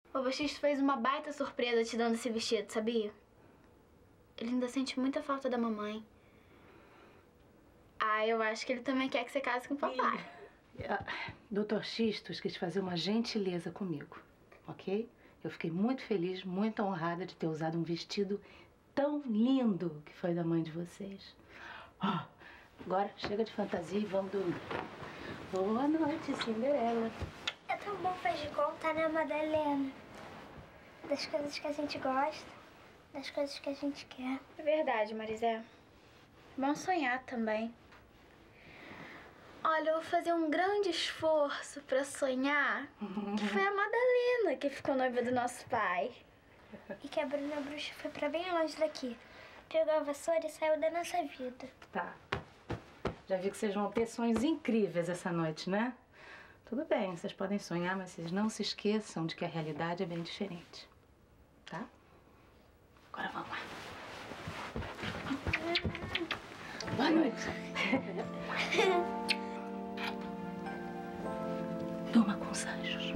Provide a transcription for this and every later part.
O Baxisto fez uma baita surpresa te dando esse vestido, sabia? Ele ainda sente muita falta da mamãe. Ah, eu acho que ele também quer que você case com o papai. Dr. Xistos quis fazer uma gentileza comigo, ok? Eu fiquei muito feliz, muito honrada de ter usado um vestido tão lindo que foi da mãe de vocês. Agora, chega de fantasia e vamos dormir. Boa noite, Cinderela. É tão bom fazer de conta, né, Madalena? Das coisas que a gente gosta, das coisas que a gente quer. É verdade, Marizé. Bom sonhar também. Olha, eu vou fazer um grande esforço pra sonhar que foi a Madalena que ficou noiva do nosso pai. E que a Bruna Bruxa foi pra bem longe daqui. Pegou a vassoura e saiu da nossa vida. Tá. Já vi que vocês vão ter sonhos incríveis essa noite, né? Tudo bem, vocês podem sonhar, mas vocês não se esqueçam de que a realidade é bem diferente. Tá? Agora vamos lá. Boa noite. Durma com os anjos.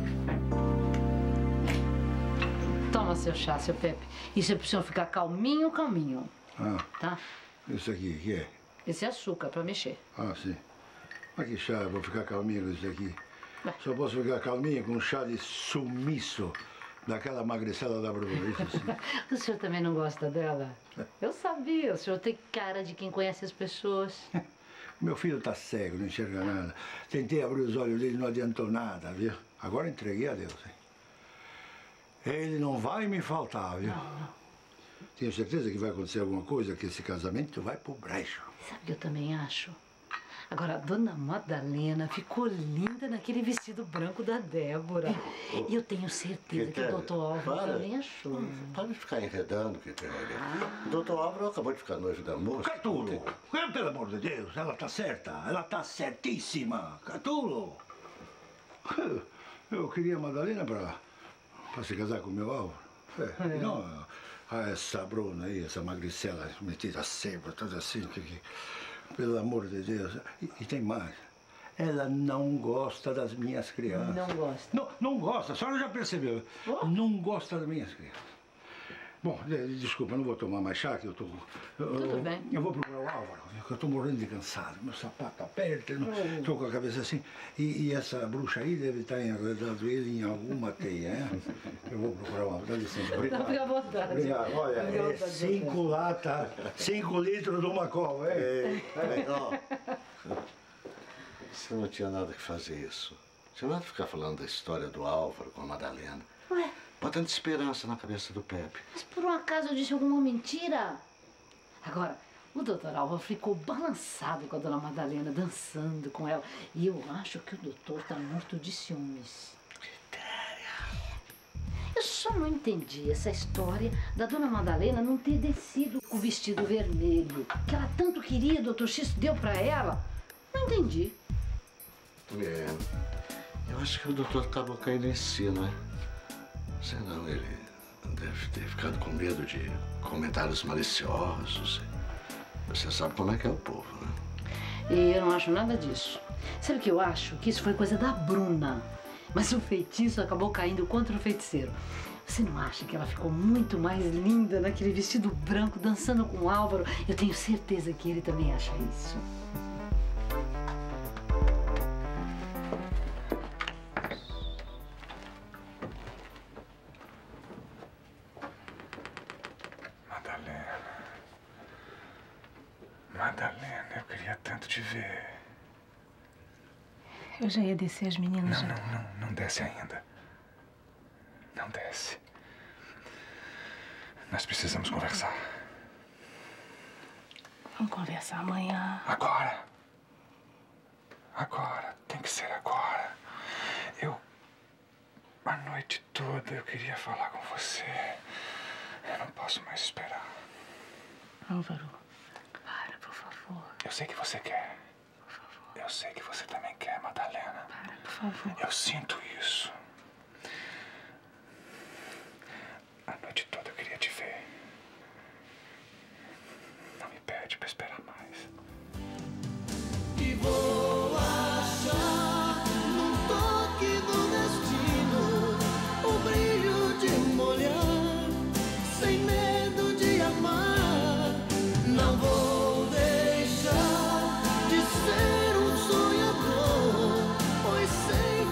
Toma seu chá, seu Pepe. Isso é pro senhor ficar calminho, calminho. Tá? Isso aqui, o que é? Esse é açúcar pra mexer. Sim. Mas que chá, eu vou ficar calminho com isso aqui. Só posso ficar calminho com um chá de sumiço daquela magricela da Bruna, isso sim. O senhor também não gosta dela? Eu sabia, o senhor tem cara de quem conhece as pessoas. Meu filho tá cego, não enxerga nada. Tentei abrir os olhos dele, não adiantou nada, viu? Agora entreguei a Deus, hein? Ele não vai me faltar, viu? Não. Tenho certeza que vai acontecer alguma coisa, que esse casamento vai pro brejo. Sabe o que eu também acho? Agora, a dona Madalena ficou linda naquele vestido branco da Débora. E eu tenho certeza que o doutor Álvaro também achou. Para de ficar enredando, Quitéria. O doutor Álvaro acabou de ficar noivo da moça. Catulo! Pelo amor de Deus, ela tá certa. Ela tá certíssima. Catulo! Eu queria a Madalena pra se casar com o meu Álvaro. E não essa Bruna aí, essa magricela metida sempre, toda assim. Pelo amor de Deus. E tem mais. Ela não gosta das minhas crianças. Não gosta? Não gosta, a senhora já percebeu. Não gosta das minhas crianças. Bom, desculpa, não vou tomar mais chá, que eu tô... Tudo bem. Eu vou procurar o Álvaro, que eu tô morrendo de cansado. Meu sapato aperta, tô com a cabeça assim. E essa bruxa aí deve estar enredando ele em alguma teia, hein? Eu vou procurar o Álvaro, dá licença. Obrigado. Fica à vontade. Obrigado. Olha, é 5 latas, 5 litros de uma cova, hein? Você não tinha nada que fazer isso. Você não vai ficar falando da história do Álvaro com a Madalena. Ué? Botando esperança na cabeça do Pepe. Mas por um acaso eu disse alguma mentira? Agora, o doutor Álvaro ficou balançado com a dona Madalena, dançando com ela. E eu acho que o doutor tá morto de ciúmes. Eu só não entendi essa história da dona Madalena não ter descido com o vestido vermelho que ela tanto queria, o doutor X deu pra ela. Não entendi. Eu acho que o doutor acabou caindo em si, não é? Senão ele deve ter ficado com medo de comentários maliciosos. Você sabe como é que é o povo, né? E eu não acho nada disso. Sabe o que eu acho? Que isso foi coisa da Bruna. Mas o feitiço acabou caindo contra o feiticeiro. Você não acha que ela ficou muito mais linda naquele vestido branco, dançando com o Álvaro? Eu tenho certeza que ele também acha isso. Madalena, eu queria tanto te ver. Eu já ia descer as meninas. Não desce ainda. Não desce. Nós precisamos conversar. Vamos conversar amanhã. Agora. Agora. Tem que ser agora. A noite toda eu queria falar com você. Eu não posso mais esperar. Álvaro, para, por favor. Eu sei que você quer. Por favor. Eu sei que você também quer, Madalena. Para, por favor. Eu sinto isso.